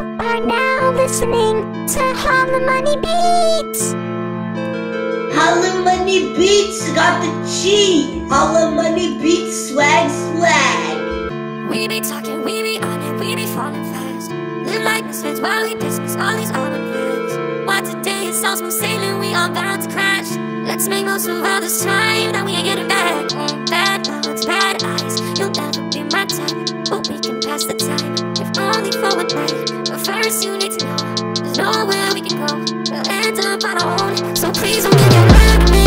are now listening to Holla Money Beats. Holla Money Beats got the cheese. Holla Money Beats swag. We be talking, we be on it, we be falling fast. Live like misfits while we dismiss all these autumn plans. Why today it's all smooth sailing, we all bound to crash. Let's make most of all this time, now we ain't getting back. Bad thoughts, bad eyes, you'll never be my type, but we can pass the time, if only for a night. But first you need to know, there's nowhere we can go, we'll end up on our own. So please don't give your love to me.